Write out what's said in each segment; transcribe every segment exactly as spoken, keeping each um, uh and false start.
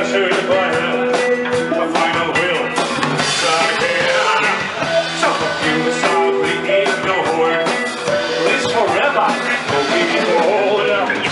to the plan, the final will start again. Some of you sadly ignored, at least forever, will be behold.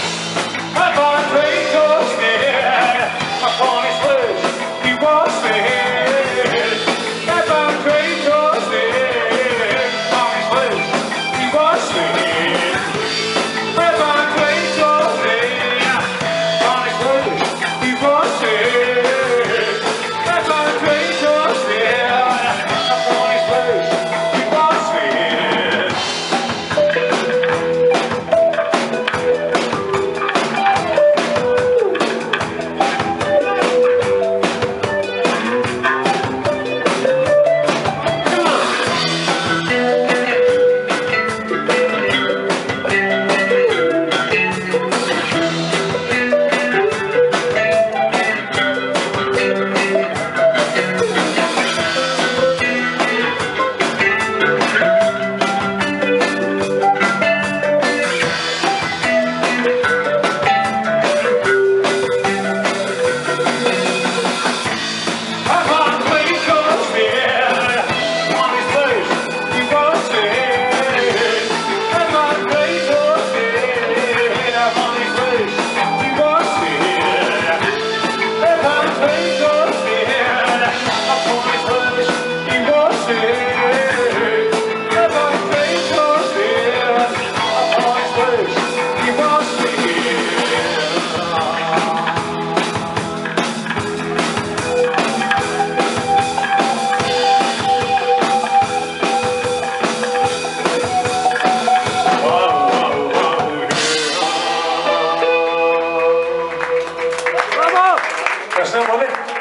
Upon Plato's dead, upon his lips he was dead. Upon Plato's dead, upon his lips he was dead. Upon Plato's dead, upon his lips he was dead. Upon Plato's dead, upon his lips he was dead. Bravo! Kasih, boleh?